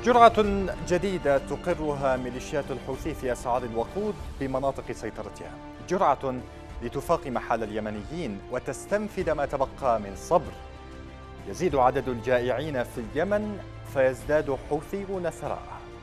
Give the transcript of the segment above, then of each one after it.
جرعة جديدة تقرها ميليشيات الحوثي في أسعار الوقود بمناطق سيطرتها، جرعة لتفاقم حال اليمنيين وتستنفذ ما تبقى من صبر. يزيد عدد الجائعين في اليمن فيزداد حوثيون ثراء.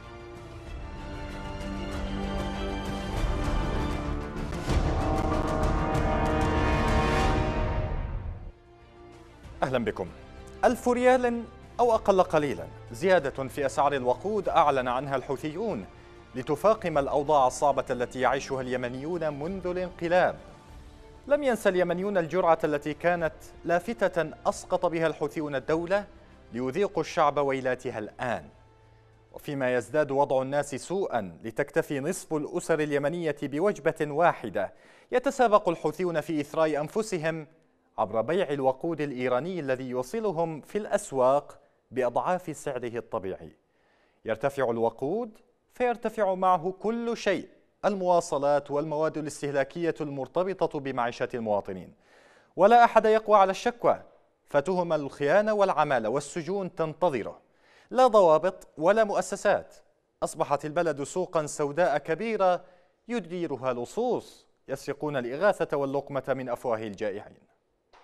أهلا بكم. 1000 ريال أو أقل قليلا زيادة في أسعار الوقود أعلن عنها الحوثيون لتفاقم الأوضاع الصعبة التي يعيشها اليمنيون منذ الانقلاب. لم ينسى اليمنيون الجرعة التي كانت لافتة أسقط بها الحوثيون الدولة ليذيقوا الشعب ويلاتها الآن. وفيما يزداد وضع الناس سوءا لتكتفي نصف الأسر اليمنية بوجبة واحدة، يتسابق الحوثيون في إثراء أنفسهم عبر بيع الوقود الإيراني الذي يوصلهم في الأسواق بأضعاف سعره الطبيعي. يرتفع الوقود فيرتفع معه كل شيء، المواصلات والمواد الاستهلاكية المرتبطة بمعيشة المواطنين. ولا أحد يقوى على الشكوى، فتهم الخيانة والعمالة والسجون تنتظره. لا ضوابط ولا مؤسسات، أصبحت البلد سوقا سوداء كبيرة يديرها لصوص يسرقون الإغاثة واللقمة من أفواه الجائعين.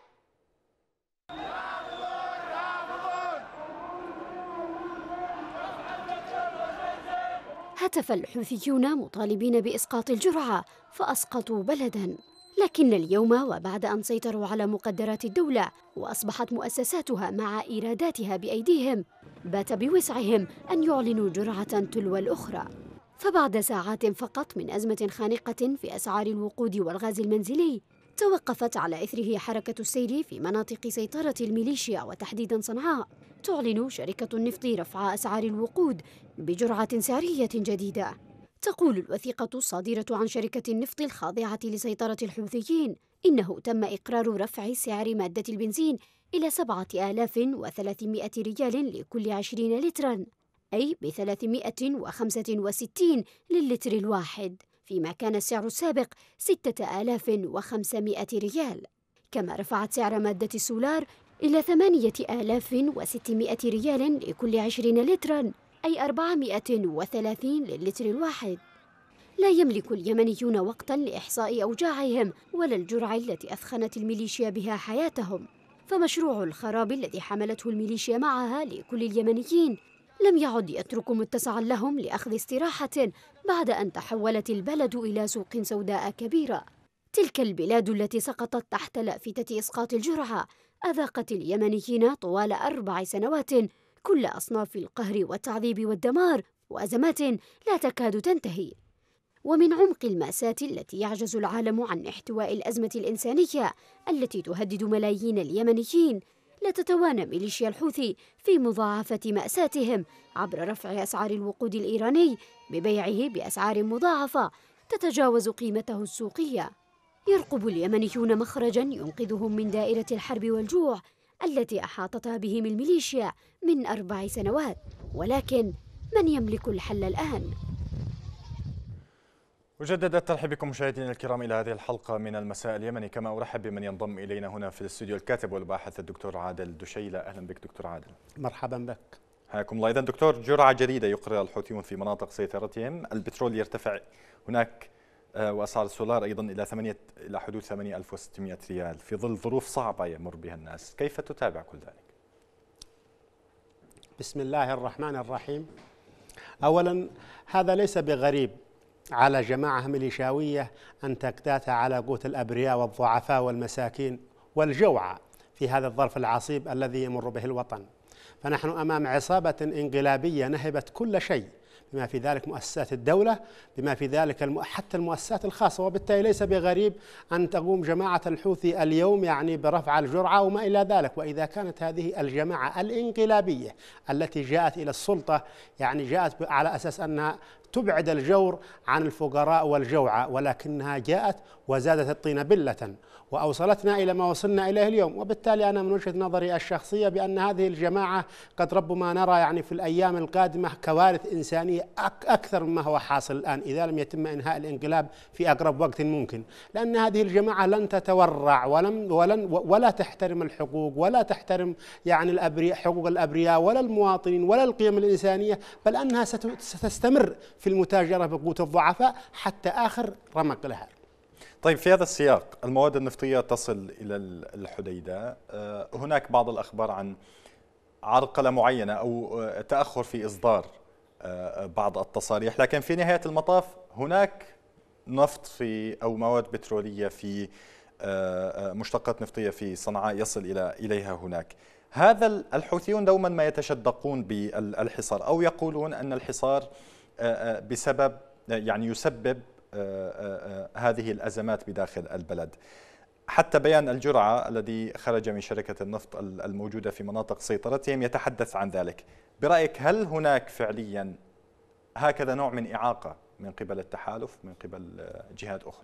هتف الحوثيون مطالبين بإسقاط الجرعة فأسقطوا بلداً، لكن اليوم وبعد أن سيطروا على مقدرات الدولة وأصبحت مؤسساتها مع إيراداتها بأيديهم، بات بوسعهم أن يعلنوا جرعة تلو الأخرى. فبعد ساعات فقط من أزمة خانقة في أسعار الوقود والغاز المنزلي، توقفت على إثره حركة السير في مناطق سيطرة الميليشيا وتحديداً صنعاء. تعلن شركة النفط رفع أسعار الوقود بجرعة سعرية جديدة. تقول الوثيقة الصادرة عن شركة النفط الخاضعة لسيطرة الحوثيين إنه تم إقرار رفع سعر مادة البنزين إلى 7300 ريال لكل 20 لتراً، أي ب365 للتر الواحد، فيما كان السعر السابق 6500 ريال. كما رفعت سعر مادة السولار إلى 8600 ريال لكل 20 لتراً، أي 430 للتر الواحد. لا يملك اليمنيون وقتاً لإحصاء أوجاعهم ولا الجرعة التي أثخنت الميليشيا بها حياتهم، فمشروع الخراب الذي حملته الميليشيا معها لكل اليمنيين لم يعد يترك متسعاً لهم لأخذ استراحة بعد أن تحولت البلد إلى سوق سوداء كبيرة. تلك البلاد التي سقطت تحت لافتة إسقاط الجرعة أذاقت اليمنيين طوال 4 سنوات كل أصناف القهر والتعذيب والدمار، وأزمات لا تكاد تنتهي. ومن عمق المأساة التي يعجز العالم عن احتواء الأزمة الإنسانية التي تهدد ملايين اليمنيين، لا تتوانى ميليشيا الحوثي في مضاعفة مأساتهم عبر رفع أسعار الوقود الإيراني ببيعه بأسعار مضاعفة تتجاوز قيمته السوقية. يرقب اليمنيون مخرجاً ينقذهم من دائرة الحرب والجوع التي أحاطتها بهم الميليشيا من 4 سنوات، ولكن من يملك الحل الآن؟ أجدد الترحيب بكم مشاهدينا الكرام إلى هذه الحلقة من المساء اليمني، كما أرحب بمن ينضم إلينا هنا في الاستوديو الكاتب والباحث الدكتور عادل دشيلة. أهلا بك دكتور عادل. مرحبا بك. حياكم الله. إذن دكتور، جرعة جديدة يقررها الحوثيون في مناطق سيطرتهم، البترول يرتفع هناك وأسعار السولار أيضا إلى حدود 8600 ريال في ظل ظروف صعبة يمر بها الناس، كيف تتابع كل ذلك؟ بسم الله الرحمن الرحيم. أولا، هذا ليس بغريب على جماعة ميليشاوية أن تكتات على قوت الأبرياء والضعفاء والمساكين والجوعى في هذا الظرف العصيب الذي يمر به الوطن. فنحن أمام عصابة انقلابية نهبت كل شيء، بما في ذلك مؤسسات الدولة، بما في ذلك حتى المؤسسات الخاصة، وبالتالي ليس بغريب أن تقوم جماعة الحوثي اليوم برفع الجرعة وما إلى ذلك. وإذا كانت هذه الجماعة الانقلابية التي جاءت إلى السلطة جاءت على أساس أنها تبعد الجور عن الفقراء والجوعى، ولكنها جاءت وزادت الطين بلة وأوصلتنا إلى ما وصلنا إليه اليوم. وبالتالي أنا من وجهة نظري الشخصية بأن هذه الجماعة قد ربما نرى يعني في الأيام القادمة كوارث إنسانية أكثر مما هو حاصل الآن إذا لم يتم إنهاء الانقلاب في أقرب وقت ممكن، لأن هذه الجماعة لن تتورع ولا تحترم الحقوق ولا تحترم يعني الأبرياء، حقوق الأبرياء ولا المواطنين ولا القيم الإنسانية، بل أنها ستستمر في المتاجرة بقوت الضعفاء حتى آخر رمق لها. طيب، في هذا السياق المواد النفطية تصل إلى الحديدة، هناك بعض الأخبار عن عرقلة معينة أو تأخر في إصدار بعض التصاريح، لكن في نهاية المطاف هناك نفط في أو مواد بترولية في مشتقات نفطية في صنعاء يصل إليها هناك. هذا الحوثيون دوما ما يتشدقون بالحصار أو يقولون أن الحصار بسبب يعني يسبب هذه الأزمات بداخل البلد. حتى بيان الجرعة الذي خرج من شركة النفط الموجودة في مناطق سيطرتهم يتحدث عن ذلك. برأيك هل هناك فعليا هكذا نوع من إعاقة من قبل التحالف من قبل جهات أخرى؟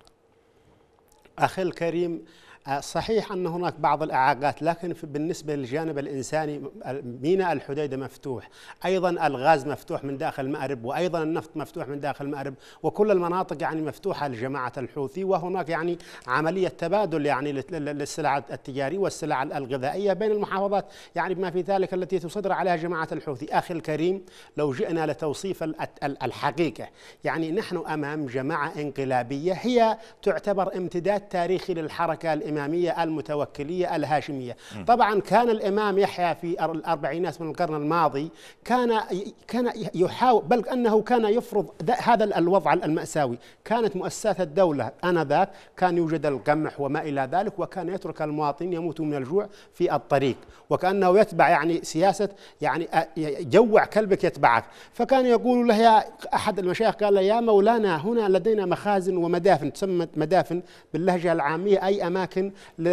أخي الكريم، صحيح أن هناك بعض الإعاقات، لكن بالنسبة للجانب الإنساني ميناء الحديدة مفتوح، أيضا الغاز مفتوح من داخل مأرب، وأيضا النفط مفتوح من داخل مأرب، وكل المناطق يعني مفتوحة لجماعة الحوثي، وهناك يعني عملية تبادل يعني للسلع التجارية والسلع الغذائية بين المحافظات، يعني بما في ذلك التي تصدر عليها جماعة الحوثي. أخي الكريم، لو جئنا لتوصيف الحقيقة، يعني نحن أمام جماعة انقلابية هي تعتبر امتداد تاريخي للحركة الإمامية المتوكلية الهاشمية. طبعا كان الإمام يحيى في الأربعينات من القرن الماضي كان يحاول، بل أنه كان يفرض هذا الوضع المأساوي. كانت مؤسسات الدولة آنذاك كان يوجد القمح وما إلى ذلك، وكان يترك المواطنين يموتوا من الجوع في الطريق، وكأنه يتبع يعني سياسة يعني جوع كلبك يتبعك. فكان يقول له يا أحد المشايخ، قال له يا مولانا هنا لدينا مخازن ومدافن، تسمى مدافن باللهجة العامية أي أماكن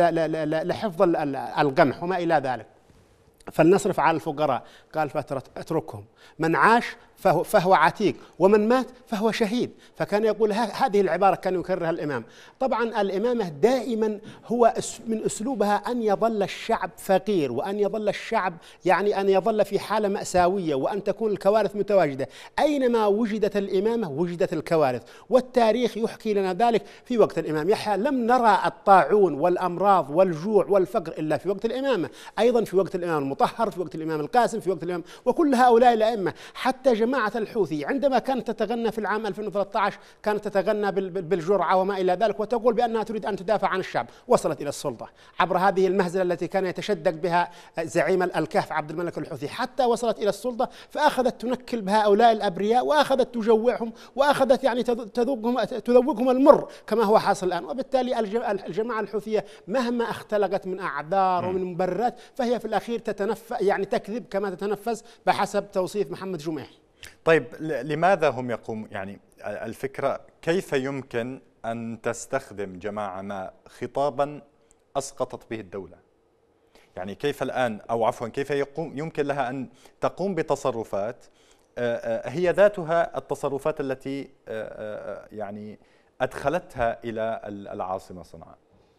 لحفظ القمح وما إلى ذلك، فلنصرف على الفقراء. قال فاتركهم، من عاش فهو عتيق ومن مات فهو شهيد. فكان يقول هذه العبارة كان يكررها الإمام. طبعا الإمامة دائما هو من أسلوبها أن يظل الشعب فقير، وأن يظل الشعب يعني أن يظل في حالة مأساوية، وأن تكون الكوارث متواجدة. أينما وجدت الإمامة وجدت الكوارث، والتاريخ يحكي لنا ذلك. في وقت الإمام يحيى لم نرى الطاعون والأمراض والجوع والفقر إلا في وقت الإمامة، أيضا في وقت الإمام المطهر، في وقت الإمام القاسم، في وقت الإمام، وكل هؤلاء الأئمة. حتى جماعة الحوثي عندما كانت تتغنى في العام 2013 كانت تتغنى بالجرعة وما إلى ذلك، وتقول بأنها تريد أن تدافع عن الشعب، وصلت إلى السلطة عبر هذه المهزلة التي كان يتشدق بها زعيم الكهف عبد الملك الحوثي، حتى وصلت إلى السلطة فأخذت تنكل بهؤلاء الأبرياء، وأخذت تجوعهم، وأخذت يعني تذوقهم المر كما هو حاصل الآن. وبالتالي الجماعة الحوثية مهما اختلقت من أعذار ومن مبررات فهي في الأخير يعني تكذب كما تتنفس بحسب توصيف محمد جميحي. طيب، لماذا هم يقومون؟ يعني الفكرة كيف يمكن أن تستخدم جماعة ما خطابا أسقطت به الدولة؟ يعني كيف الآن، أو عفوا كيف يمكن لها أن تقوم بتصرفات هي ذاتها التصرفات التي يعني أدخلتها إلى العاصمة صنعاء؟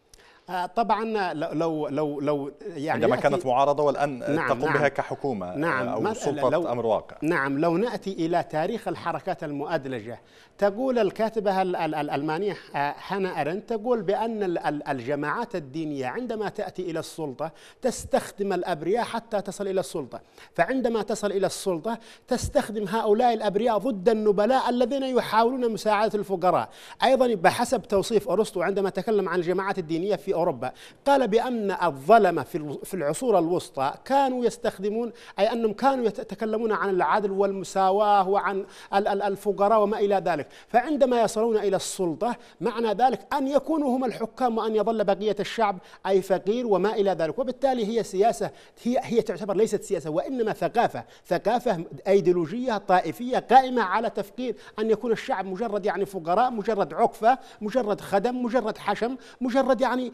طبعا لو يعني عندما كانت معارضة والآن تقوم بها كحكومة أو سلطة أمر واقع. نعم، لو نأتي إلى تاريخ الحركات المؤدلجة، تقول الكاتبة الألمانية هانا أرنت تقول بأن الجماعات الدينية عندما تأتي إلى السلطة تستخدم الأبرياء حتى تصل إلى السلطة، فعندما تصل إلى السلطة تستخدم هؤلاء الأبرياء ضد النبلاء الذين يحاولون مساعدة الفقراء. أيضا بحسب توصيف أرسطو عندما تكلم عن الجماعات الدينية في أوروبا قال بأن الظلمة في العصور الوسطى كانوا يستخدمون، أي أنهم كانوا يتكلمون عن العدل والمساواة وعن الفقراء وما إلى ذلك. فعندما يصلون إلى السلطة معنى ذلك أن يكونوا هم الحكام وأن يظل بقية الشعب أي فقير وما إلى ذلك. وبالتالي هي سياسة، هي تعتبر ليست سياسة وإنما ثقافة أيديولوجية طائفية قائمة على تفكير أن يكون الشعب مجرد يعني فقراء، مجرد عقفة، مجرد خدم، مجرد حشم، مجرد يعني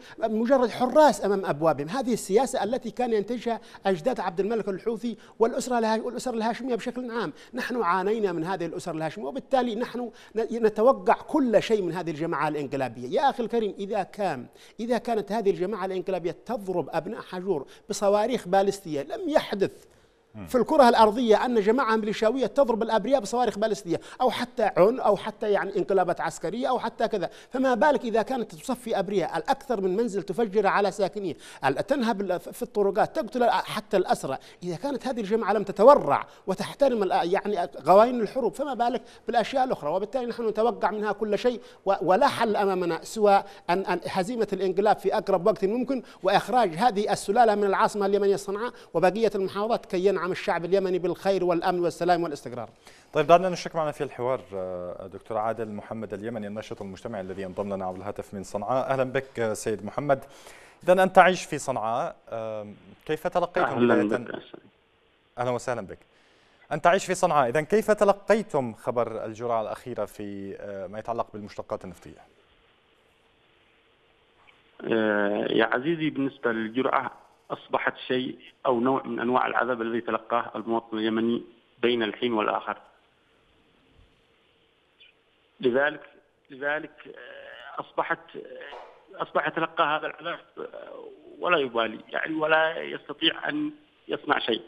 مجرد حراس أمام أبوابهم. هذه السياسة التي كان ينتجها أجداد عبد الملك الحوثي والأسرة الهاشمية بشكل عام. نحن عانينا من هذه الأسر الهاشمية، وبالتالي نحن نتوقع كل شيء من هذه الجماعة الإنقلابية. يا أخي الكريم، إذا كانت هذه الجماعة الإنقلابية تضرب أبناء حجور بصواريخ باليستية، لم يحدث في الكرة الأرضية أن جماعة ميليشياوية تضرب الأبرياء بصواريخ باليستية أو حتى أو حتى يعني انقلابات عسكرية أو حتى كذا، فما بالك إذا كانت تصفي أبرياء الأكثر من منزل تفجر على ساكنيه، تنهب في الطرقات، تقتل حتى الأسرى. إذا كانت هذه الجماعة لم تتورع وتحترم يعني قوانين الحروب، فما بالك بالأشياء الأخرى. وبالتالي نحن نتوقع منها كل شيء، ولا حل أمامنا سوى أن هزيمة الانقلاب في أقرب وقت ممكن، وإخراج هذه السلالة من العاصمة اليمنية صنعاء وبقية المحافظات كي ينعم الشعب اليمني بالخير والأمن والسلام والاستقرار. طيب، دعنا نشرك معنا في الحوار دكتور عادل محمد اليمني، الناشط المجتمعي الذي انضم لنا عبر الهاتف من صنعاء. أهلا بك سيد محمد. إذا أنت تعيش في صنعاء، كيف تلقيتم بداية؟ أهلا وسهلا بك. أنت تعيش في صنعاء، إذا كيف تلقيتم خبر الجرعة الأخيرة في ما يتعلق بالمشتقات النفطية؟ يا عزيزي، بالنسبة للجرعة أصبحت شيء أو نوع من أنواع العذاب الذي تلقاه المواطن اليمني بين الحين والآخر. لذلك أصبح يتلقى هذا العذاب ولا يبالي، يعني ولا يستطيع أن يصنع شيء.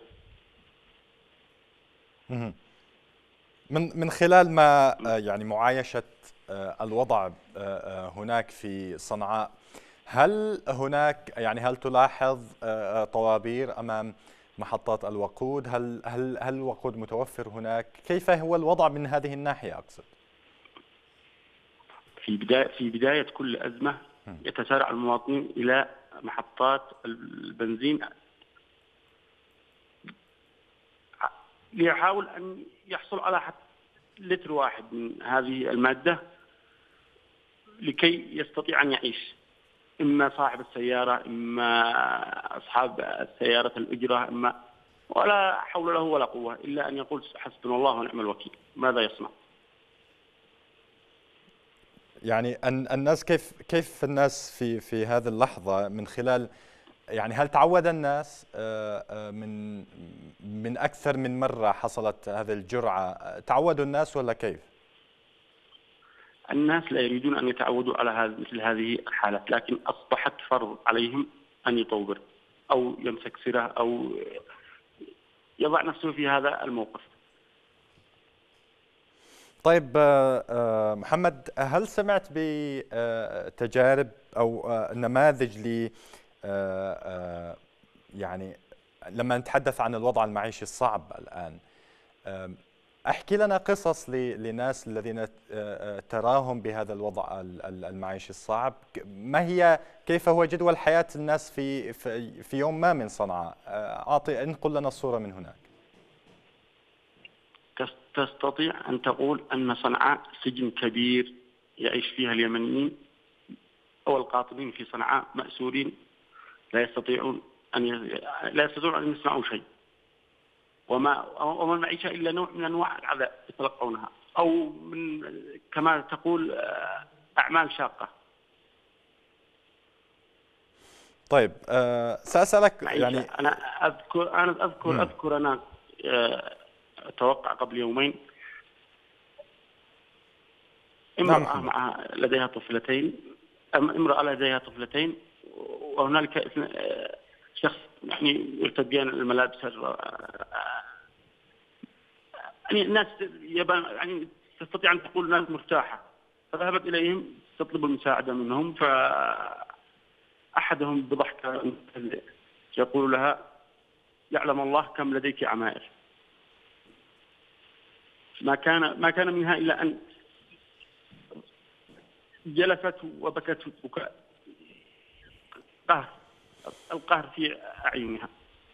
من خلال ما يعني معايشة الوضع هناك في صنعاء، هل هل تلاحظ طوابير أمام محطات الوقود؟ هل الوقود متوفر هناك؟ كيف هو الوضع من هذه الناحية أقصد؟ في بداية كل أزمة يتسارع المواطنين إلى محطات البنزين ليحاول أن يحصل على لتر واحد من هذه المادة لكي يستطيع أن يعيش. إما صاحب السيارة، إما أصحاب السيارة الأجرة، ولا حول له ولا قوة إلا أن يقول حسبنا الله ونعم الوكيل. ماذا يصنع؟ يعني الناس كيف الناس في هذه اللحظة من خلال، يعني هل تعود الناس من أكثر من مرة حصلت هذه الجرعة، تعودوا الناس ولا كيف؟ الناس لا يريدون أن يتعودوا على مثل هذه الحالات، لكن أصبحت فرض عليهم أن يطور أو يمسك سره أو يضع نفسه في هذا الموقف. طيب محمد، هل سمعت بتجارب أو نماذج ل يعني لما نتحدث عن الوضع المعيشي الصعب الآن، احكي لنا قصص لناس الذين تراهم بهذا الوضع المعيشي الصعب. كيف هو جدول حياة الناس في يوم ما من صنعاء؟ انقل لنا الصورة من هناك. تستطيع أن تقول أن صنعاء سجن كبير يعيش فيها اليمنيين أو القاطنين في صنعاء مأسورين لا يستطيعون أن يصنعوا شيء، وما المعيشة إلا نوع من أنواع العذاب يتلقونها، أو من كما تقول أعمال شاقة. طيب سأسألك، يعني أنا أذكر أتوقع قبل يومين امرأة لديها طفلتين، وهنالك شخص يعني يرتديان الملابس يعني الناس يعني تستطيع أن تقول ناس مرتاحة، فذهبت إليهم تطلب المساعدة منهم، فأحدهم بضحكة يقول لها يعلم الله كم لديك عمائر. ما كان منها إلا أن جلست وبكت بكاء القهر في أعينها.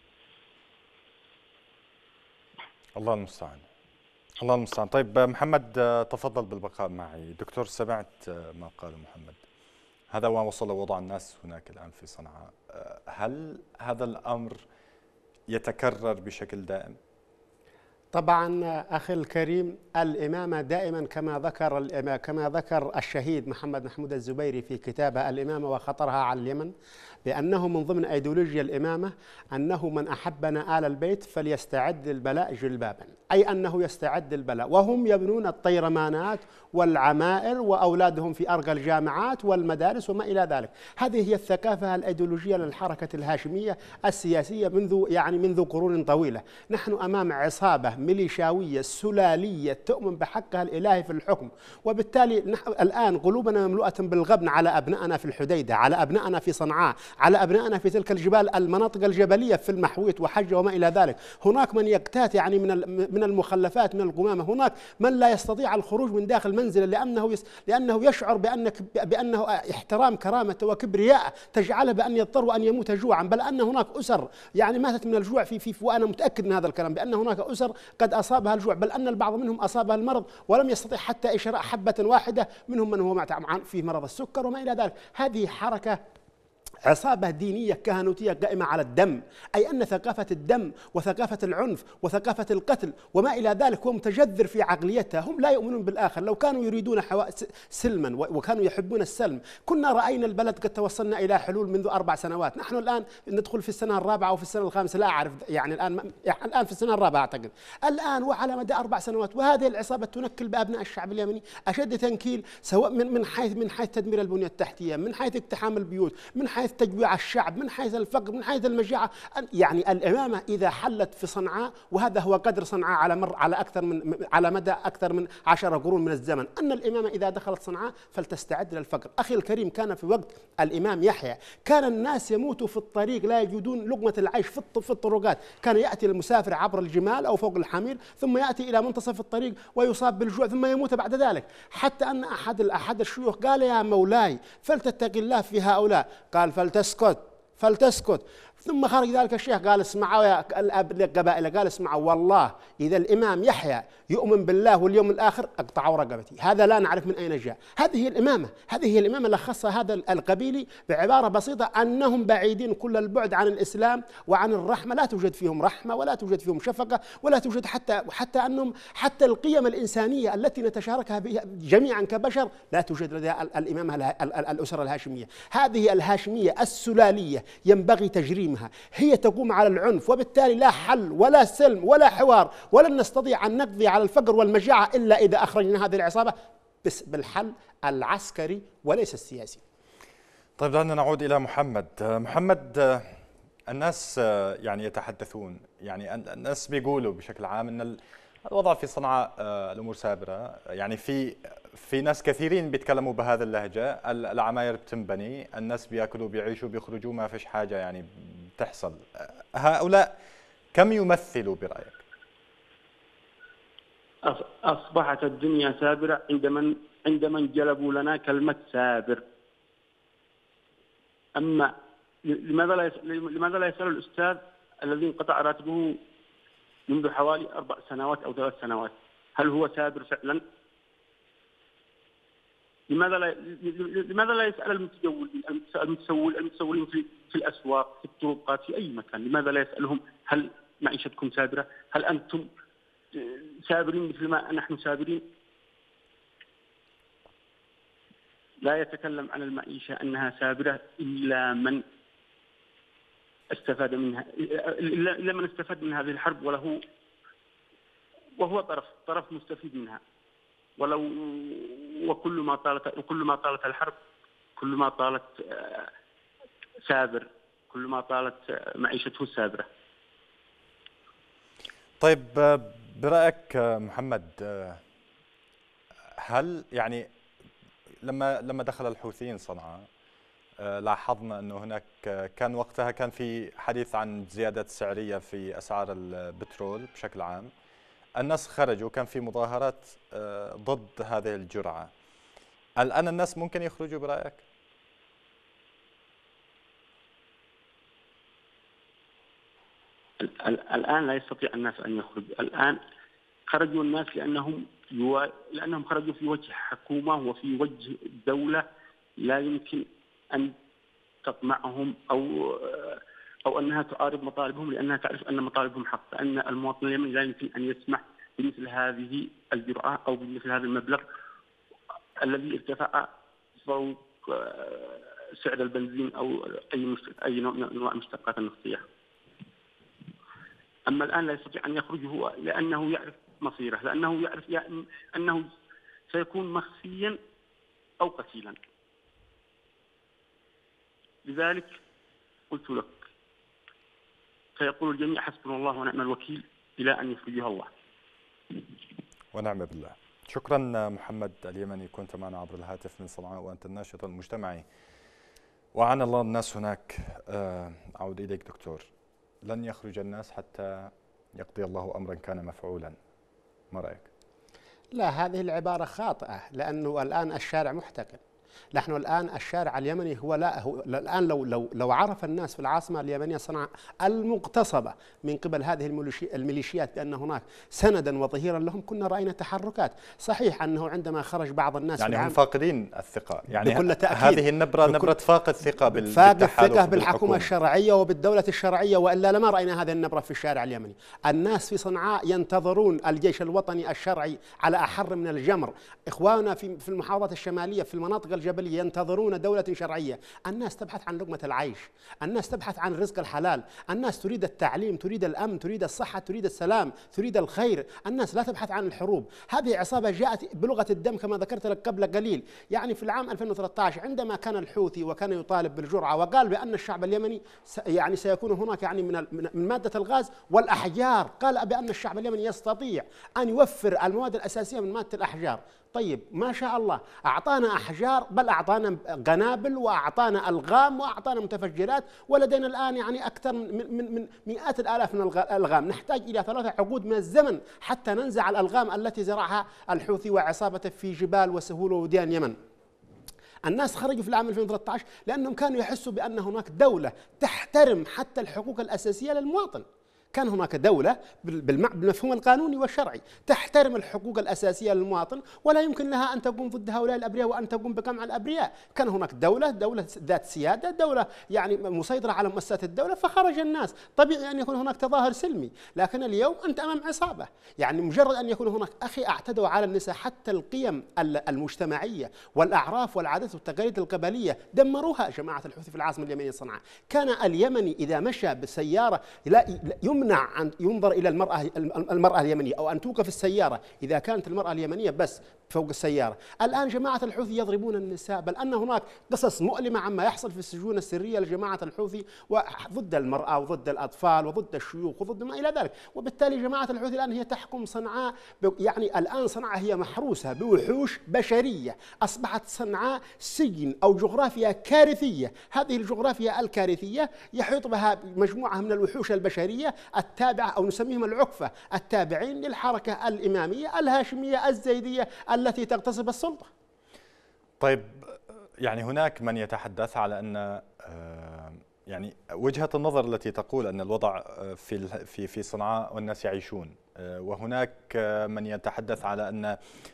الله المستعان. الله المستعان. طيب محمد، تفضل بالبقاء معي. دكتور، سمعت ما قال محمد، هذا ما وصل وضع الناس هناك الآن في صنعاء. هل هذا الأمر يتكرر بشكل دائم؟ طبعا أخي الكريم، الإمامة دائما كما ذكر الشهيد محمد محمود الزبيري في كتابه الإمامة وخطرها على اليمن، بأنه من ضمن أيديولوجيا الإمامة أنه من أحبنا آل البيت فليستعد للبلاء جلبابا، أي أنه يستعد للبلاء، وهم يبنون الطيرمانات والعمائر وأولادهم في أرقى الجامعات والمدارس وما إلى ذلك. هذه هي الثقافة الأيديولوجية للحركة الهاشمية السياسية منذ قرون طويلة. نحن أمام عصابة ميليشاوية سلالية تؤمن بحقها الإلهي في الحكم، وبالتالي نحن الآن قلوبنا مملوءة بالغبن على أبنائنا في الحديدة، على أبنائنا في صنعاء، على أبنائنا في تلك الجبال المناطق الجبلية في المحويت وحجة وما إلى ذلك. هناك من يقتات يعني من المخلفات من القمامة، هناك من لا يستطيع الخروج من داخل منزله لأنه يشعر بأنه احترام كرامته وكبرياء تجعله بأن يضطر أن يموت جوعا، بل أن هناك أسر يعني ماتت من الجوع وأنا متأكد من هذا الكلام، بأن هناك أسر قد أصابها الجوع، بل أن البعض منهم أصابها المرض ولم يستطيع حتى إشراء حبة واحدة، منهم من هو في مرض السكر وما إلى ذلك. هذه حركة عصابة دينية كهنوتية قائمة على الدم، أي أن ثقافة الدم وثقافة العنف وثقافة القتل وما إلى ذلك هو متجذر في عقليتها. هم لا يؤمنون بالآخر. لو كانوا يريدون سلما وكانوا يحبون السلم كنا رأينا البلد قد توصلنا إلى حلول منذ 4 سنوات. نحن الآن ندخل في السنة الرابعة أو في السنة الخامسة، لا أعرف يعني الآن في السنة الرابعة أعتقد الآن، وعلى مدى 4 سنوات وهذه العصابة تنكل بأبناء الشعب اليمني أشد تنكيل، سواء من حيث تدمير البنية التحتية، من حيث اقتحام البيوت، من حيث تجويع الشعب، من حيث الفقر، من حيث المجاعة. يعني الإمامة إذا حلت في صنعاء، وهذا هو قدر صنعاء على مدى أكثر من 10 قرون من الزمن، أن الإمامة إذا دخلت صنعاء فلتستعد للفقر. أخي الكريم، كان في وقت الإمام يحيى كان الناس يموتوا في الطريق لا يجدون لقمة العيش في الطرقات، كان يأتي المسافر عبر الجمال أو فوق الحمير ثم يأتي إلى منتصف الطريق ويصاب بالجوع ثم يموت بعد ذلك، حتى أن أحد الشيوخ قال: يا مولاي فلتتق الله في هؤلاء، قال: فلتسكت. ثم خرج ذلك الشيخ قال: اسمعوا يا القبائل، قال: اسمعوا والله إذا الإمام يحيى يؤمن بالله واليوم الآخر أقطعوا رقبتي. هذا لا نعرف من أين جاء. هذه هي الإمامة لخصها هذا القبيلي بعبارة بسيطة: أنهم بعيدين كل البعد عن الإسلام وعن الرحمة، لا توجد فيهم رحمة ولا توجد فيهم شفقة ولا توجد حتى القيم الإنسانية التي نتشاركها بها جميعا كبشر لا توجد لدى الإمامة الأسرة الهاشمية. هذه الهاشمية السلالية ينبغي تجريمها، هي تقوم على العنف، وبالتالي لا حل ولا سلم ولا حوار، ولن نستطيع أن نقضي على الفقر والمجاعة إلا إذا أخرجنا هذه العصابة بالحل العسكري وليس السياسي. طيب، دعنا نعود إلى محمد. الناس يعني يتحدثون، يعني الناس بيقولوا بشكل عام أن الوضع في صنعاء الأمور سابرة، يعني في ناس كثيرين بيتكلموا بهذا اللهجة، العماير بتنبني، الناس بياكلوا بيعيشوا بيخرجوا، ما فيش حاجة يعني بتحصل. هؤلاء كم يمثلوا برأيك؟ أصبحت الدنيا سابرة عندما جلبوا لنا كلمة سابر. أما لماذا لا يسأل الأستاذ الذي انقطع راتبه منذ حوالي 4 سنوات أو 3 سنوات هل هو سابر فعلا؟ لماذا لا يسأل المتسولين في الأسواق، في الطرقات، في أي مكان؟ لماذا لا يسألهم: هل معيشتكم سابرة؟ هل أنتم سابرين مثل ما نحن سابرين؟ لا يتكلم عن المعيشة أنها سابرة إلا من استفاد منها، إلا من استفاد من هذه الحرب وهو طرف مستفيد منها. وكل ما طالت الحرب، كل ما طالت سابر، كل ما طالت معيشته سابرة. طيب، برأيك محمد، هل يعني لما دخل الحوثيين صنعاء لاحظنا أنه هناك كان وقتها كان في حديث عن زيادة سعرية في أسعار البترول بشكل عام، الناس خرجوا، كان في مظاهرات ضد هذه الجرعة. الآن الناس ممكن يخرجوا برأيك؟ الآن لا يستطيع الناس أن يخرجوا. الآن خرجوا الناس لأنهم خرجوا في وجه حكومة وفي وجه دولة لا يمكن أن تطمعهم أو أو أنها تعارض مطالبهم لأنها تعرف أن مطالبهم حق، فأن المواطن اليمني لا يمكن أن يسمح بمثل هذه الجرأة أو بمثل هذا المبلغ الذي ارتفع فوق سعر البنزين أو أي نوع من أنواع المشتقات النفطية. أما الآن لا يستطيع أن يخرج هو لأنه يعرف مصيره، لأنه يعرف أنه سيكون مخفيا أو قتيلا. لذلك قلت لك سيقول الجميع حسبنا الله ونعم الوكيل إلى أن يخرجها الله. ونعم بالله. شكرا محمد اليمني، كنت معنا عبر الهاتف من صنعاء وأنت الناشط المجتمعي وعن الله الناس هناك. أعود إليك دكتور، لن يخرج الناس حتى يقضي الله أمرا كان مفعولا، ما رأيك؟ لا، هذه العبارة خاطئة، لأنه الآن الشارع محتكر. نحن الآن الشارع اليمني هو الآن لو عرف الناس في العاصمة اليمنية صنعاء المغتصبة من قبل هذه الميليشيات بأن هناك سندا وظهيرا لهم، كنا رأينا تحركات. صحيح أنه عندما خرج بعض الناس يعني هم فاقدين الثقة، يعني بكل تأكيد هذه النبرة نبرة فاقد ثقة بالحكومة الشرعية وبالدولة الشرعية، وإلا لما رأينا هذه النبرة في الشارع اليمني. الناس في صنعاء ينتظرون الجيش الوطني الشرعي على أحر من الجمر. إخواننا في المحافظات الشمالية في المناطق الجبلية ينتظرون دولة شرعية. الناس تبحث عن لقمة العيش، الناس تبحث عن الرزق الحلال، الناس تريد التعليم، تريد الأمن، تريد الصحة، تريد السلام، تريد الخير. الناس لا تبحث عن الحروب. هذه عصابة جاءت بلغة الدم كما ذكرت لك قبل قليل. يعني في العام 2013 عندما كان الحوثي وكان يطالب بالجرعة وقال بأن الشعب اليمني يعني سيكون هناك يعني من مادة الغاز والأحجار، قال بأن الشعب اليمني يستطيع أن يوفر المواد الأساسية من مادة الأحجار. طيب ما شاء الله أعطانا أحجار، بل أعطانا قنابل وأعطانا ألغام وأعطانا متفجرات، ولدينا الآن يعني أكثر من مئات الآلاف من الألغام. نحتاج إلى 3 عقود من الزمن حتى ننزع الألغام التي زرعها الحوثي وعصابته في جبال وسهول ووديان اليمن. الناس خرجوا في العام 2013 لأنهم كانوا يحسوا بأن هناك دولة تحترم حتى الحقوق الأساسية للمواطن. كان هناك دولة بالمفهوم القانوني والشرعي تحترم الحقوق الأساسية للمواطن، ولا يمكن لها أن تقوم ضد هؤلاء الأبرياء وأن تقوم بقمع الأبرياء. كان هناك دولة ذات سيادة، دولة يعني مسيطرة على مؤسسات الدولة، فخرج الناس. طبيعي أن يكون هناك تظاهر سلمي، لكن اليوم أنت أمام عصابة. يعني مجرد أن يكون هناك اعتدوا على النساء، حتى القيم المجتمعية والأعراف والعادات والتقاليد القبلية دمروها جماعة الحوثي في العاصمة اليمنية صنعاء. كان اليمني إذا مشى بالسيارة يمنع أن ينظر إلى المرأة اليمنية، أو أن توقف السيارة إذا كانت المرأة اليمنية بس فوق السيارة. الآن جماعة الحوثي يضربون النساء، بل أن هناك قصص مؤلمة عما يحصل في السجون السرية لجماعة الحوثي وضد المرأة وضد الأطفال وضد الشيوخ وضد ما إلى ذلك. وبالتالي جماعة الحوثي الآن هي تحكم صنعاء، يعني الآن صنعاء هي محروسة بوحوش بشرية. أصبحت صنعاء سجن أو جغرافيا كارثية. هذه الجغرافيا الكارثية يحيط بها مجموعة من الوحوش البشرية التابعة، أو نسميهم العكفة، التابعين للحركة الإمامية الهاشمية الزيدية التي تغتصب السلطة. طيب، يعني هناك من يتحدث على أن يعني وجهة النظر التي تقول أن الوضع في صنعاء والناس يعيشون، وهناك من يتحدث على أن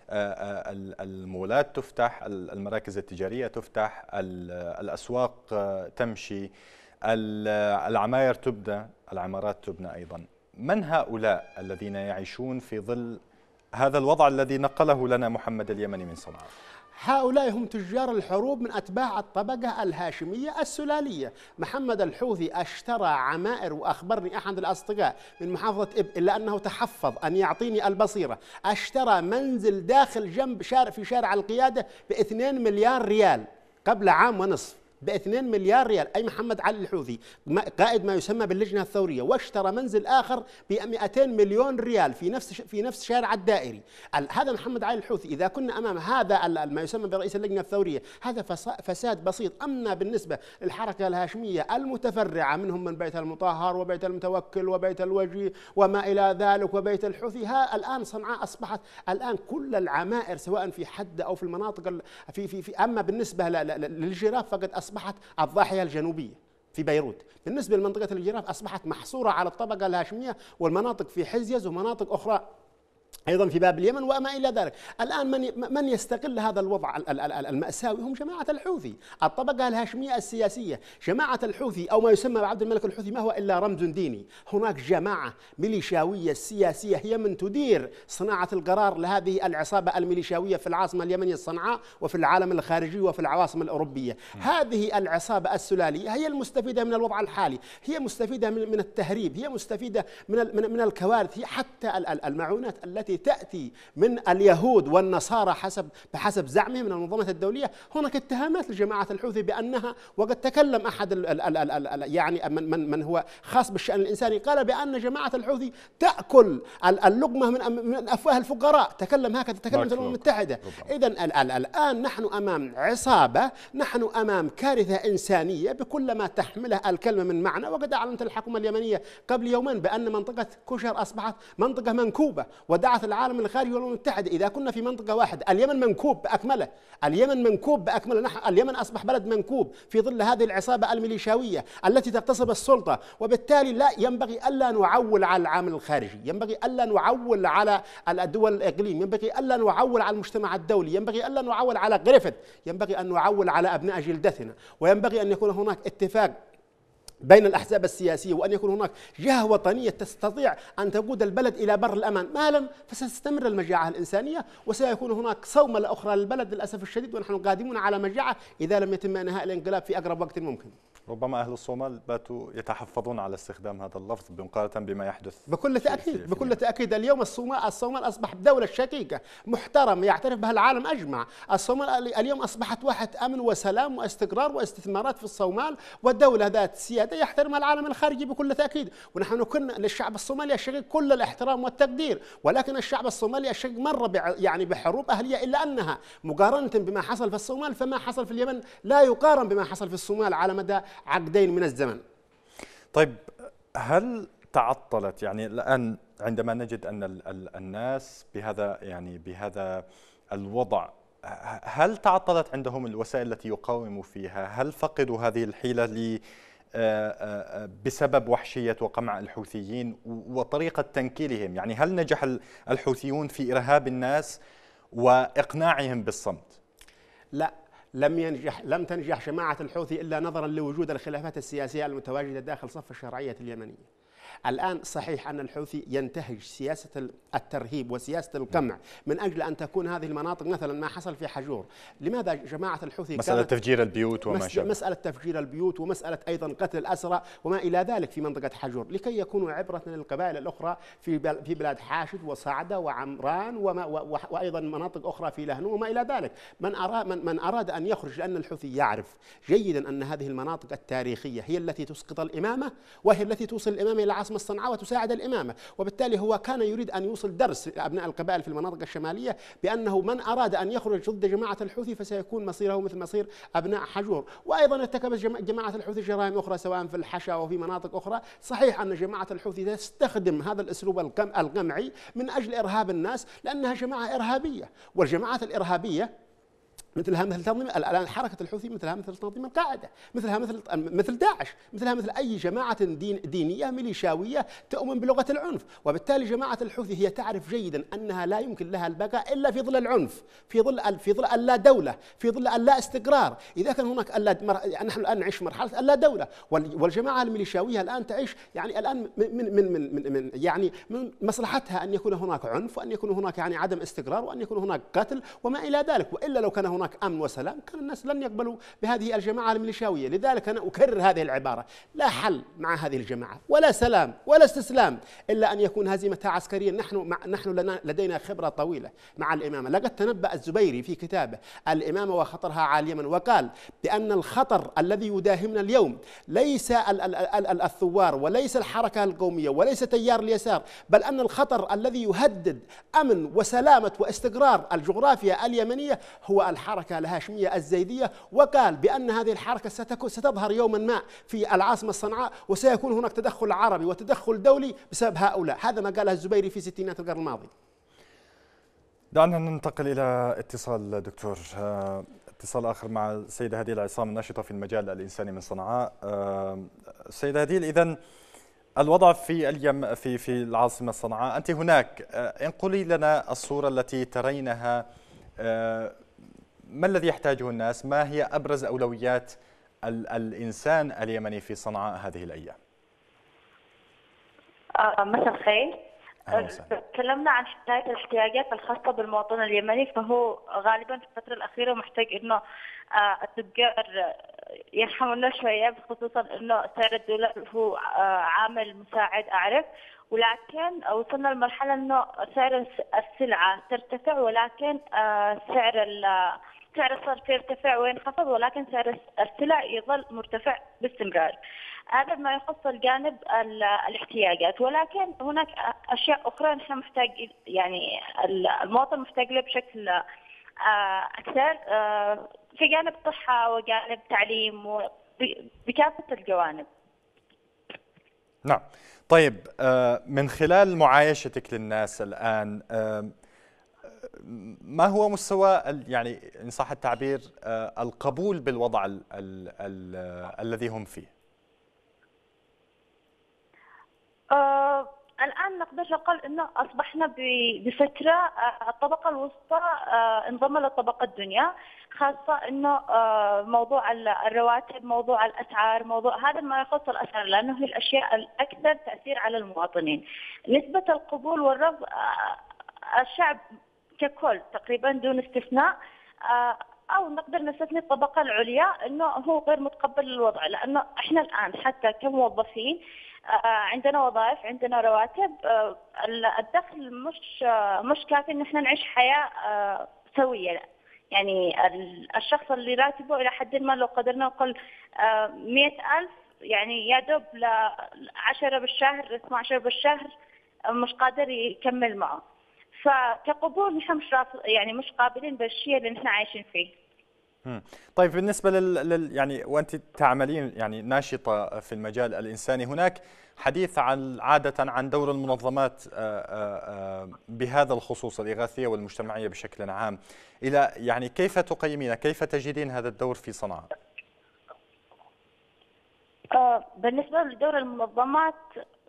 المولات تفتح، المراكز التجارية تفتح، الأسواق تمشي، العماير تبنى، العمارات تبنى أيضا. من هؤلاء الذين يعيشون في ظل هذا الوضع الذي نقله لنا محمد اليمني من صنعاء؟ هؤلاء هم تجار الحروب من أتباع الطبقة الهاشمية السلالية. محمد الحوثي اشترى عمائر، وأخبرني أحد الأصدقاء من محافظة إلا أنه تحفظ أن يعطيني البصيرة، اشترى منزل داخل جنب في شارع القيادة ب2 مليار ريال قبل عام ونصف، ب2 مليار ريال. أي محمد علي الحوثي قائد ما يسمى باللجنة الثورية، واشترى منزل آخر ب200 مليون ريال في نفس شارع الدائري. هذا محمد علي الحوثي. إذا كنا أمام هذا ما يسمى برئيس اللجنة الثورية، هذا فساد بسيط. أما بالنسبة للحركة الهاشمية المتفرعة منهم من بيت المطهر وبيت المتوكل وبيت الوجيه وما إلى ذلك وبيت الحوثي، الآن صنعاء أصبحت الآن كل العمائر سواء في حد أو في المناطق أما بالنسبة للجراف فقد أصبحت الضاحية الجنوبية في بيروت. بالنسبة لمنطقة الجراف أصبحت محصورة على الطبقة الهاشمية والمناطق في حزيز ومناطق أخرى أيضا في باب اليمن وما إلى ذلك. الآن من يستغل هذا الوضع المأساوي هم جماعة الحوثي، الطبقة الهاشمية السياسية. جماعة الحوثي أو ما يسمى بعبد الملك الحوثي ما هو إلا رمز ديني. هناك جماعة ميليشاوية سياسية هي من تدير صناعة القرار لهذه العصابة الميليشاوية في العاصمة اليمنية صنعاء وفي العالم الخارجي وفي العواصم الأوروبية. هذه العصابة السلالية هي المستفيدة من الوضع الحالي، هي مستفيدة من التهريب، هي مستفيدة من الكوارث، هي حتى المعونات التي تأتي من اليهود والنصارى بحسب زعمهم من المنظمة الدولية. هناك اتهامات لجماعة الحوثي بأنها، وقد تكلم أحد يعني من هو خاص بالشأن الإنساني قال بأن جماعة الحوثي تأكل اللقمة من أفواه الفقراء، تكلم هكذا، تكلم الأمم المتحدة. إذن الآن نحن أمام عصابة، نحن أمام كارثة إنسانية بكل ما تحمله الكلمة من معنى. وقد أعلنت الحكومة اليمنية قبل يومين بأن منطقة كشر أصبحت منطقة منكوبة، ودعت العالم الخارجي والأمم المتحدة إذا كنا في منطقة واحدة. اليمن منكوب بأكمله، اليمن منكوب بأكمله. اليمن أصبح بلد منكوب في ظل هذه العصابة الميليشاوية التي تغتصب السلطة، وبالتالي لا ينبغي ألا نعول على العامل الخارجي، ينبغي ألا نعول على الدول الإقليم، ينبغي ألا نعول على المجتمع الدولي، ينبغي ألا نعول على غريفيث، ينبغي أن نعول على أبناء جلدتنا، وينبغي أن يكون هناك اتفاق بين الأحزاب السياسية، وأن يكون هناك جهة وطنية تستطيع أن تقود البلد إلى بر الأمان. ما لم فستستمر المجاعة الإنسانية، وسيكون هناك صوملة أخرى للبلد للأسف الشديد، ونحن قادمون على مجاعة إذا لم يتم إنهاء الانقلاب في أقرب وقت ممكن. ربما أهل الصومال باتوا يتحفظون على استخدام هذا اللفظ بمقارنة بما يحدث. بكل تأكيد، بكل تأكيد. اليوم الصومال أصبح دولة شقيقة محترمة يعترف بها العالم أجمع. الصومال اليوم أصبحت واحة أمن وسلام واستقرار واستثمارات في الصومال، ودولة ذات سيادة يحترمها العالم الخارجي بكل تأكيد. ونحن كنا للشعب الصومالي الشقيق كل الاحترام والتقدير، ولكن الشعب الصومالي الشقيق مر يعني بحروب أهلية، إلا أنها مقارنة بما حصل في الصومال فما حصل في اليمن لا يقارن بما حصل في الصومال على مدى عقدين من الزمن. طيب، هل تعطلت يعني الآن عندما نجد أن الناس بهذا الوضع، هل تعطلت عندهم الوسائل التي يقاوموا فيها؟ هل فقدوا هذه الحيلة بسبب وحشية وقمع الحوثيين وطريقة تنكيلهم؟ يعني هل نجح الحوثيون في إرهاب الناس وإقناعهم بالصمت؟ لا، لم تنجح جماعة الحوثي إلا نظرا لوجود الخلافات السياسية المتواجدة داخل صف الشرعية اليمنية. الآن صحيح أن الحوثي ينتهج سياسة الترهيب وسياسة القمع من أجل أن تكون هذه المناطق مثلا ما حصل في حجور. لماذا جماعة الحوثي مسألة تفجير البيوت وما شابه، مسألة تفجير البيوت ومسألة أيضا قتل الأسرى وما إلى ذلك في منطقة حجور، لكي يكونوا عبرة للقبائل الأخرى في بلاد حاشد وصعدة وعمران وأيضا مناطق أخرى في لهنو وما إلى ذلك. من أراد أن يخرج، لأن الحوثي يعرف جيدا أن هذه المناطق التاريخية هي التي تسقط الإمامة، وهي التي توصل الإمامة إلى عاصمة صنعاء وتساعد الإمامة. وبالتالي هو كان يريد أن يوصل درس أبناء القبائل في المناطق الشمالية بأنه من أراد أن يخرج ضد جماعة الحوثي فسيكون مصيره مثل مصير أبناء حجور. وأيضا ارتكبت جماعة الحوثي جرائم أخرى سواء في الحشا وفي مناطق أخرى. صحيح أن جماعة الحوثي تستخدم هذا الأسلوب القمعي من أجل إرهاب الناس، لأنها جماعة إرهابية، والجماعات الإرهابية مثلها مثل تنظيم الآن حركة الحوثي، مثلها مثل تنظيم القاعدة، مثلها مثل داعش، مثلها مثل أي جماعة دينية ميليشاوية تؤمن بلغة العنف. وبالتالي جماعة الحوثي هي تعرف جيدا أنها لا يمكن لها البقاء إلا في ظل العنف، في ظل اللا دولة، في ظل اللا استقرار. إذا كان هناك نحن الآن نعيش مرحلة اللا دولة، والجماعة الميليشاوية الآن تعيش يعني الآن من مصلحتها أن يكون هناك عنف، وأن يكون هناك يعني عدم استقرار، وأن يكون هناك قتل وما إلى ذلك. وإلا لو كان هناك أمن وسلام كان الناس لن يقبلوا بهذه الجماعة الميليشاوية. لذلك أنا أكرر هذه العبارة: لا حل مع هذه الجماعة، ولا سلام ولا استسلام، إلا أن يكون هزيمتها عسكريا. نحن لدينا خبرة طويلة مع الإمامة. لقد تنبأ الزبيري في كتابه الإمامة وخطرها على اليمن وقال بأن الخطر الذي يداهمنا اليوم ليس الثوار وليس الحركة القومية وليس تيار اليسار، بل أن الخطر الذي يهدد أمن وسلامة واستقرار الجغرافيا اليمنية هو الحركة الهاشمية الزيدية. وقال بأن هذه الحركة ستظهر يوما ما في العاصمة صنعاء، وسيكون هناك تدخل عربي وتدخل دولي بسبب هؤلاء. هذا ما قاله الزبيري في ستينات القرن الماضي. دعنا ننتقل إلى اتصال دكتور، اتصال آخر مع السيدة هديل عصام الناشطة في المجال الإنساني من صنعاء. السيدة هديل، إذن الوضع في في العاصمة صنعاء، أنت هناك، انقلي لنا الصورة التي ترينها. ما الذي يحتاجه الناس؟ ما هي أبرز أولويات الإنسان اليمني في صنعاء هذه الأيام؟ مساء الخير. أهلا وسهلا. تكلمنا عن الاحتياجات الخاصة بالمواطن اليمني، فهو غالبا في الفترة الأخيرة محتاج إنه التجار يرحمونا شوية، خصوصا إنه سعر الدولار هو عامل مساعد أعرف، ولكن وصلنا لمرحلة إنه سعر السلعة ترتفع، ولكن سعر الصرف يرتفع وينخفض، ولكن سعر السلع يظل مرتفع باستمرار. هذا ما يخص الجانب الاحتياجات، ولكن هناك اشياء اخرى نحن محتاج، يعني المواطن محتاج له بشكل اكثر في جانب صحه وجانب تعليم بكافه الجوانب. نعم. طيب، من خلال معايشتك للناس الآن، ما هو مستوى يعني إن صح التعبير القبول بالوضع الذي هم فيه؟ الآن نقدر نقول أنه أصبحنا بفترة الطبقة الوسطى انضم للطبقة الدنيا، خاصة أنه موضوع الرواتب، موضوع الأسعار، موضوع هذا ما يخص الأسعار، لأنه هي الأشياء الأكثر تأثير على المواطنين. نسبة القبول والرفض الشعب ككل تقريبا دون استثناء، أو نقدر نستثني الطبقة العليا أنه هو غير متقبل للوضع، لأنه إحنا الآن حتى كموظفين عندنا وظائف، عندنا رواتب، الدخل مش كافي ان احنا نعيش حياة سوية. يعني الشخص اللي راتبه الى حد ما لو قدرنا نقول 100,000، يعني يا دوب 10 بالشهر 12 بالشهر مش قادر يكمل معه. فكقبول نحن مش قابلين بالشيء اللي نحن عايشين فيه. طيب، بالنسبة يعني وأنت تعملين يعني ناشطة في المجال الإنساني، هناك حديث عادة عن دور المنظمات بهذا الخصوص، الإغاثية والمجتمعية بشكل عام. يعني كيف تقيمين، كيف تجدين هذا الدور في صنعاء؟ بالنسبة لدور المنظمات،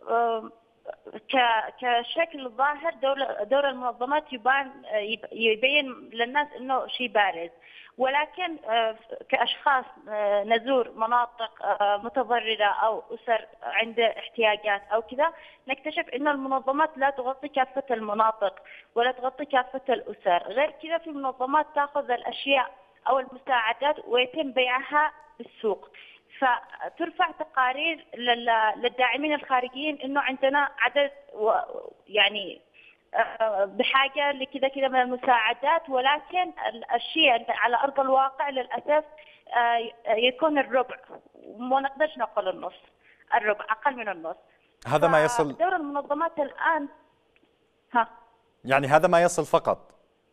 كشكل ظاهر دور المنظمات يبين للناس انه شيء بارز، ولكن كأشخاص نزور مناطق متضررة أو أسر عند احتياجات أو كذا، نكتشف أن المنظمات لا تغطي كافة المناطق ولا تغطي كافة الأسر. غير كذا في منظمات تأخذ الأشياء أو المساعدات ويتم بيعها بالسوق، فترفع تقارير للداعمين الخارجيين أنه عندنا عدد يعني بحاجة لكذا كذا من المساعدات، ولكن الشيء على أرض الواقع للأسف يكون الربع، وما نقدرش نقول النص، الربع أقل من النص. هذا ما يصل دور المنظمات الآن يعني هذا ما يصل فقط.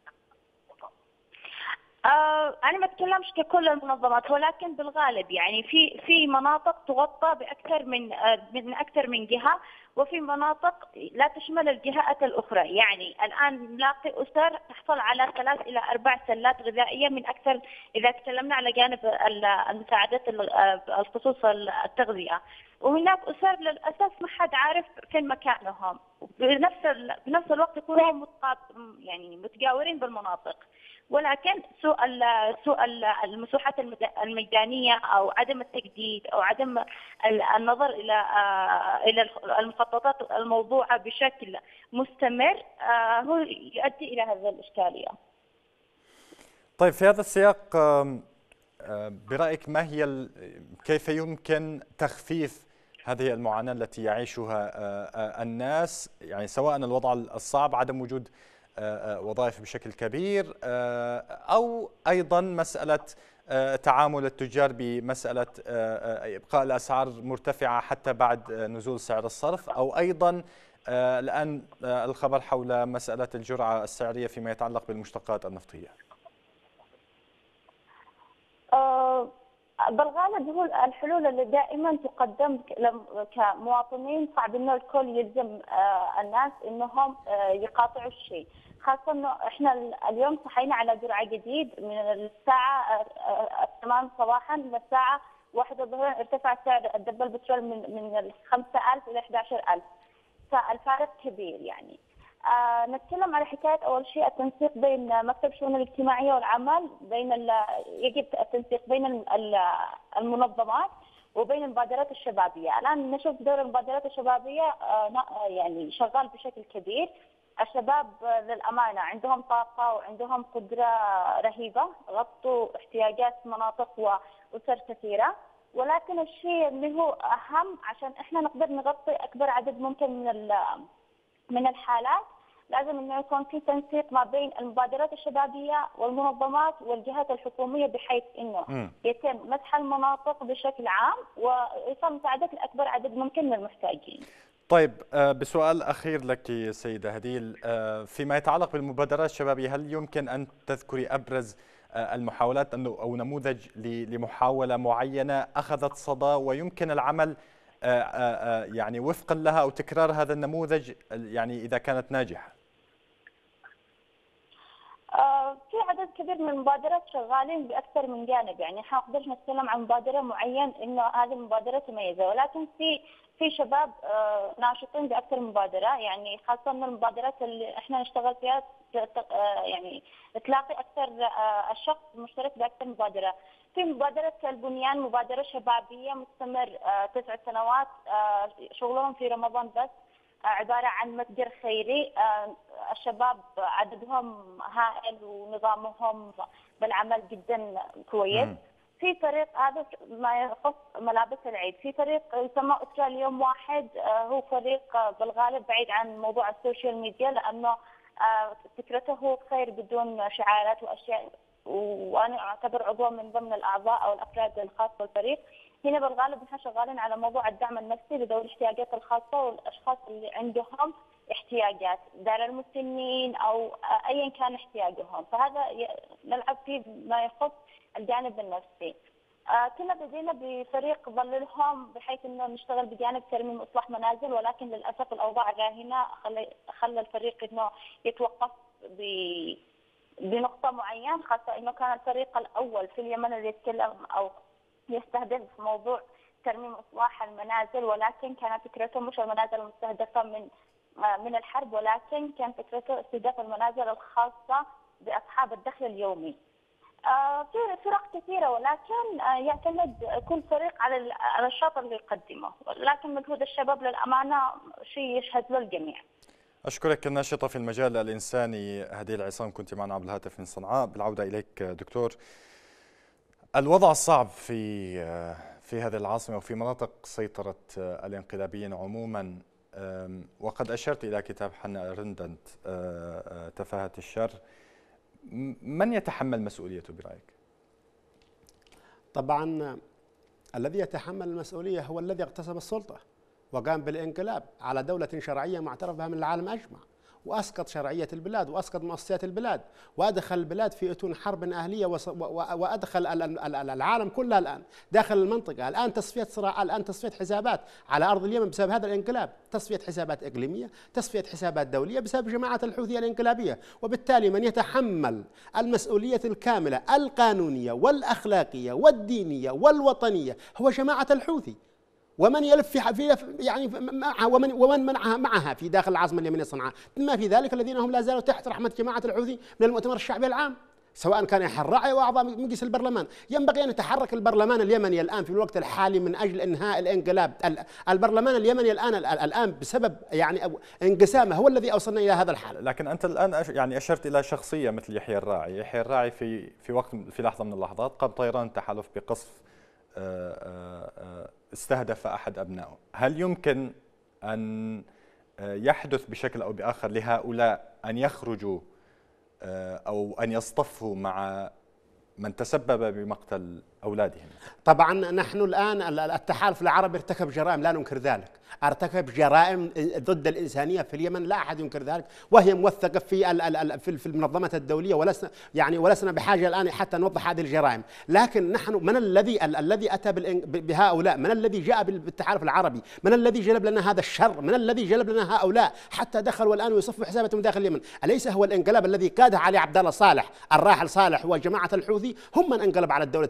أنا ما أتكلمش ككل المنظمات، ولكن بالغالب يعني في مناطق تغطى بأكثر من أكثر من جهة، وفي مناطق لا تشمل الجهات الأخرى. يعني الآن نلاقي أسر تحصل على 3 إلى 4 سلات غذائية من أكثر، إذا تكلمنا على جانب المساعدات الخصوص التغذية، وهناك أسر للأسف ما حد عارف فين مكانهم، بنفس الوقت يكونوا يعني متجاورين بالمناطق، ولكن سوء المساحات الميدانية أو عدم التجديد أو عدم النظر إلى المخططات الموضوعة بشكل مستمر هو يؤدي إلى هذه الإشكالية. طيب، في هذا السياق برأيك كيف يمكن تخفيف هذه المعاناة التي يعيشها الناس، يعني سواء الوضع الصعب، عدم وجود وظائف بشكل كبير، أو أيضا مسألة تعامل التجار بمسألة إبقاء الأسعار مرتفعة حتى بعد نزول سعر الصرف، أو أيضا الآن الخبر حول مسألة الجرعة السعرية فيما يتعلق بالمشتقات النفطية؟ بالغالب هو الحلول اللي دائما تقدم كمواطنين صعب انه الكل يلزم الناس انهم يقاطعوا الشيء، خاصه انه احنا اليوم صحينا على جرعه جديد من الساعه 8 صباحا للساعه 1 الظهر ارتفع سعر الدبة البترول من 5000 إلى 11000، فالفارق كبير يعني. نتكلم على حكاية أول شيء التنسيق بين مكتب الشؤون الاجتماعية والعمل، يجب التنسيق بين المنظمات وبين المبادرات الشبابية. الآن نشوف دور المبادرات الشبابية يعني شغال بشكل كبير. الشباب للأمانة عندهم طاقة وعندهم قدرة رهيبة، غطوا احتياجات مناطق وأسر كثيرة، ولكن الشيء اللي هو أهم عشان إحنا نقدر نغطي أكبر عدد ممكن من الحالات، لازم انه يكون في تنسيق ما بين المبادرات الشبابيه والمنظمات والجهات الحكوميه، بحيث انه يتم مسح المناطق بشكل عام وايصال مساعدات لاكبر عدد ممكن من المحتاجين. طيب، بسؤال اخير لك سيده هديل، فيما يتعلق بالمبادرات الشبابيه، هل يمكن ان تذكري ابرز المحاولات او نموذج لمحاوله معينه اخذت صدى ويمكن العمل يعني وفقا لها او تكرار هذا النموذج يعني اذا كانت ناجحه؟ في عدد كبير من المبادرات شغالين باكثر من جانب، يعني ما نقدرش نتكلم عن مبادره معين انه هذه المبادره تميزه، ولكن في شباب ناشطين باكثر من مبادره، يعني خاصه من المبادرات اللي احنا نشتغل فيها يعني تلاقي اكثر الشخص مشترك باكثر مبادره. في مبادره البنيان، مبادره شبابيه مستمر 9 سنوات، شغلهم في رمضان بس، عباره عن متجر خيري. الشباب عددهم هائل ونظامهم بالعمل جدا كويس. في فريق هذا ما يخص ملابس العيد، في فريق يسمى أسرة اليوم واحد، هو فريق بالغالب بعيد عن موضوع السوشيال ميديا، لأنه فكرته هو خير بدون شعارات وأشياء، وأنا أعتبر عضو من ضمن الأعضاء أو الأفراد الخاصة بالفريق. هنا بالغالب نحن شغالين على موضوع الدعم النفسي لذوي الاحتياجات الخاصة والأشخاص اللي عندهم احتياجات، دار المسنين أو أيا كان احتياجهم، فهذا نلعب فيه ما يخص الجانب النفسي. كنا بدينا بفريق ظللهم بحيث انه نشتغل بجانب ترميم واصلاح منازل، ولكن للاسف الاوضاع الراهنه خلى الفريق انه يتوقف بنقطه معينه، خاصه انه كان الفريق الاول في اليمن اللي يتكلم او يستهدف موضوع ترميم واصلاح المنازل، ولكن كانت فكرته مش المنازل المستهدفه من الحرب، ولكن كان فكرته استهداف المنازل الخاصه باصحاب الدخل اليومي. في فرق كثيرة، ولكن يعتمد كل فريق على الشاطر اللي يقدمه، ولكن مجهود الشباب للأمانة شيء يشهد له الجميع. أشكرك الناشطة في المجال الإنساني هديل عصام، كنت معنا عبر الهاتف من صنعاء. بالعودة إليك دكتور، الوضع الصعب في هذه العاصمة وفي مناطق سيطرة الانقلابيين عموما، وقد أشرت إلى كتاب حنا أرندت تفاهة الشر، من يتحمل مسؤوليته برأيك؟ طبعا الذي يتحمل المسؤولية هو الذي اغتصب السلطة وقام بالانقلاب على دولة شرعية معترف بها من العالم أجمع، وأسقط شرعية البلاد وأسقط مؤسسات البلاد وأدخل البلاد في أتون حرب أهلية، وأدخل العالم كله الآن داخل المنطقة. الآن تصفية صراع، الآن تصفية حسابات على أرض اليمن بسبب هذا الانقلاب، تصفية حسابات إقليمية، تصفية حسابات دولية بسبب جماعة الحوثية الانقلابية. وبالتالي من يتحمل المسؤولية الكاملة القانونية والأخلاقية والدينية والوطنية هو جماعة الحوثي، ومن يلف في يعني معها ومن معها في داخل العاصمه اليمنيه صنعاء، بما في ذلك الذين هم لا زالوا تحت رحمه جماعه الحوثي من المؤتمر الشعبي العام، سواء كان الراعي واعضاء مجلس البرلمان. ينبغي ان يتحرك البرلمان اليمني الان في الوقت الحالي من اجل انهاء الانقلاب. البرلمان اليمني الان بسبب يعني انقسامه هو الذي اوصلنا الى هذا الحال. لكن انت الان يعني اشرت الى شخصيه مثل يحيى الراعي، يحيى الراعي في لحظه من اللحظات قام طيران تحالف بقصف استهدف أحد أبنائه. هل يمكن أن يحدث بشكل أو بآخر لهؤلاء أن يخرجوا أو أن يصطفوا مع من تسبب بمقتل أولادهم؟ طبعا نحن الآن التحالف العربي ارتكب جرائم لا ننكر ذلك، ارتكب جرائم ضد الإنسانية في اليمن لا أحد ينكر ذلك، وهي موثقة في المنظمات الدولية، ولسنا بحاجة الآن حتى نوضح هذه الجرائم. لكن نحن من الذي أتى بهؤلاء؟ من الذي جاء بالتحالف العربي؟ من الذي جلب لنا هذا الشر؟ من الذي جلب لنا هؤلاء حتى دخلوا الآن ويصفوا حساباتهم داخل اليمن؟ أليس هو الانقلاب الذي قاده علي عبد الله صالح الراحل صالح وجماعة الحوثي؟ هم من انقلب على الدولة اليمنية،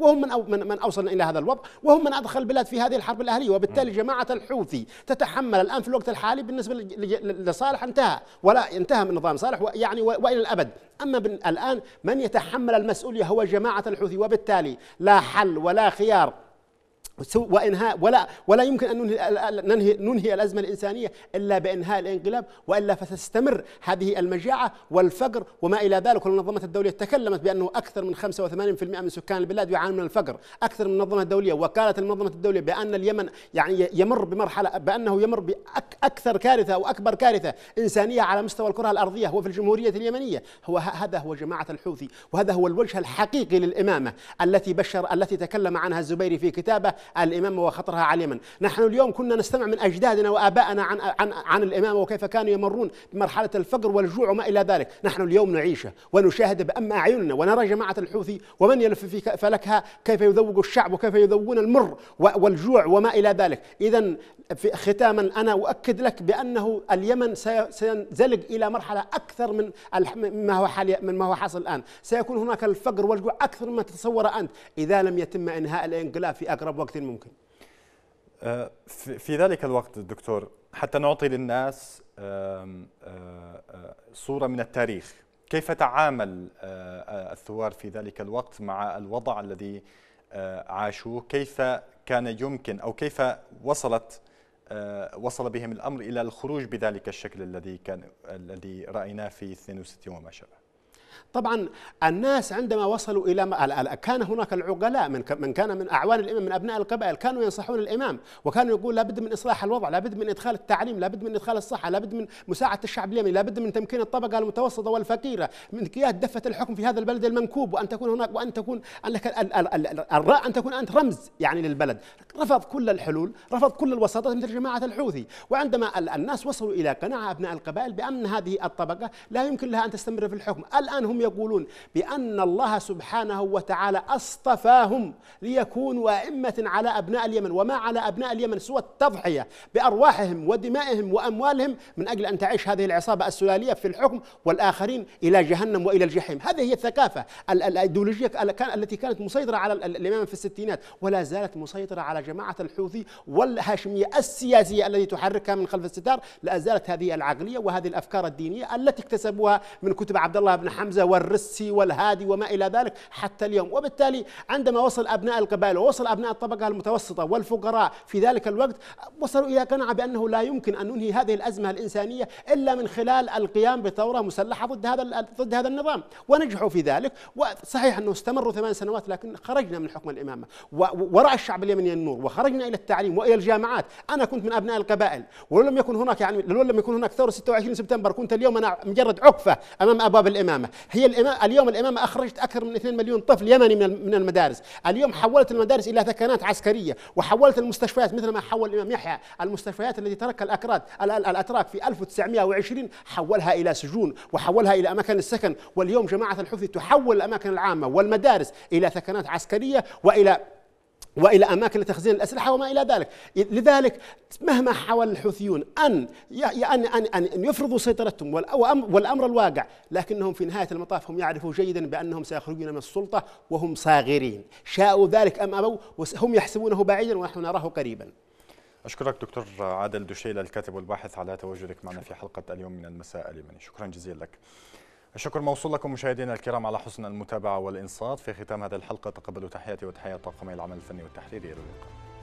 وهم من أوصلنا إلى هذا الوضع، وهم من أدخل البلاد في هذه الحرب الأهلية. وبالتالي جماعة الحوثي تتحمل الآن في الوقت الحالي بالنسبة لصالح انتهى، ولا انتهى من نظام صالح يعني وإلى الأبد. أما الآن من يتحمل المسؤولية هو جماعة الحوثي، وبالتالي لا حل ولا خيار وإنهاء ولا يمكن أن ننهي الأزمة الإنسانية إلا بإنهاء الانقلاب، وإلا فتستمر هذه المجاعة والفقر وما إلى ذلك. والمنظمة الدولية تكلمت بأنه أكثر من 85% من سكان البلاد يعانون من الفقر، أكثر من المنظمة الدولية. وكالة المنظمة الدولية بأن اليمن يعني يمر بمرحلة، بأنه يمر بأكثر كارثة وأكبر كارثة إنسانية على مستوى الكرة الأرضية هو في الجمهورية اليمنية. هذا هو جماعة الحوثي، وهذا هو الوجه الحقيقي للإمامة التي تكلم عنها الزبيري في كتابه الإمامة وخطرها على اليمن. نحن اليوم كنا نستمع من أجدادنا وآبائنا عن الإمامة وكيف كانوا يمرون بمرحلة الفقر والجوع وما إلى ذلك. نحن اليوم نعيشه ونشاهد بأم أعيننا، ونرى جماعة الحوثي ومن يلف في فلكها كيف يذوق الشعب وكيف يذوقون المر والجوع وما إلى ذلك. إذن ختاما أنا أؤكد لك بأنه اليمن سينزلق إلى مرحلة أكثر مما هو حاصل الآن. سيكون هناك الفقر والجوع أكثر مما تتصور أنت إذا لم يتم إنهاء الانقلاب في أقرب وقت ممكن. في ذلك الوقت دكتور، حتى نعطي للناس صورة من التاريخ، كيف تعامل الثوار في ذلك الوقت مع الوضع الذي عاشوه؟ كيف كان يمكن أو كيف وصل بهم الأمر إلى الخروج بذلك الشكل الذي رأيناه في 62 وما شابه؟ طبعا الناس عندما وصلوا إلى كان هناك العقلاء من كان من أعوان الإمام من أبناء القبائل كانوا ينصحون الإمام، وكانوا يقول لابد من إصلاح الوضع، لابد من إدخال التعليم، لابد من إدخال الصحة، لابد من مساعدة الشعب اليمني، لابد من تمكين الطبقة المتوسطة والفقيرة من قيادة دفة الحكم في هذا البلد المنكوب، وأن تكون هناك وأن تكون لك أن تكون أنت رمز يعني للبلد. رفض كل الحلول، رفض كل الوساطات مثل جماعة الحوثي. وعندما الناس وصلوا إلى قناعة أبناء القبائل بأن هذه الطبقة لا يمكن لها أن تستمر في الحكم، الآن هم يقولون بأن الله سبحانه وتعالى اصطفاهم ليكونوا أئمة على أبناء اليمن، وما على أبناء اليمن سوى التضحية بأرواحهم ودمائهم وأموالهم من أجل أن تعيش هذه العصابة السلالية في الحكم والآخرين إلى جهنم وإلى الجحيم. هذه هي الثقافة الأيديولوجية التي كانت مسيطرة على الإمام في الستينات، ولا زالت مسيطرة على جماعة الحوثي والهاشمية السياسية التي تحركها من خلف الستار. لا زالت هذه العقلية وهذه الأفكار الدينية التي اكتسبوها من كتب عبد الله بن حمزة والرسي والهادي وما إلى ذلك حتى اليوم. وبالتالي عندما وصل أبناء القبائل ووصل أبناء الطبقة المتوسطة والفقراء في ذلك الوقت وصلوا إلى قناعة بأنه لا يمكن أن ننهي هذه الأزمة الإنسانية إلا من خلال القيام بثورة مسلحة ضد هذا النظام، ونجحوا في ذلك. وصحيح أنه استمروا 8 سنوات، لكن خرجنا من حكم الإمامة ورأى الشعب اليمني النور، وخرجنا إلى التعليم وإلى الجامعات. أنا كنت من أبناء القبائل، ولو لم يكن هناك ثورة 26 سبتمبر كنت اليوم أنا مجرد عقفة أمام أبواب الإمامة. اليوم الإمامة أخرجت أكثر من 2 مليون طفل يمني من المدارس. اليوم حولت المدارس إلى ثكنات عسكرية، وحولت المستشفيات مثل ما حول الإمام يحيى المستشفيات التي تركها الأتراك في 1920 حولها إلى سجون وحولها إلى أماكن السكن. واليوم جماعة الحوثي تحول الأماكن العامة والمدارس إلى ثكنات عسكرية وإلى أماكن لتخزين الأسلحة وما إلى ذلك. لذلك مهما حاول الحوثيون أن يفرضوا سيطرتهم والأمر الواقع، لكنهم في نهاية المطاف هم يعرفوا جيدا بأنهم سيخرجون من السلطة وهم صاغرين، شاءوا ذلك أم أبوا، وهم يحسبونه بعيدا ونحن نراه قريبا. أشكرك دكتور عادل دشيلة الكاتب والباحث على تواجدك معنا في حلقة اليوم من المساء اليمني. شكرا جزيلا لك. الشكر موصول لكم مشاهدينا الكرام على حسن المتابعة والإنصات. في ختام هذه الحلقة تقبلوا تحياتي وتحيات طاقمي العمل الفني والتحريري. إلى اللقاء.